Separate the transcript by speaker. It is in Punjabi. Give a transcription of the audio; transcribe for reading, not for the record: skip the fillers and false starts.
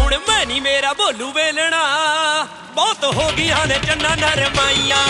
Speaker 1: हुण मैं नी मेरा बोलू वेलना बहुत हो गया ने चन्ना नरमाइया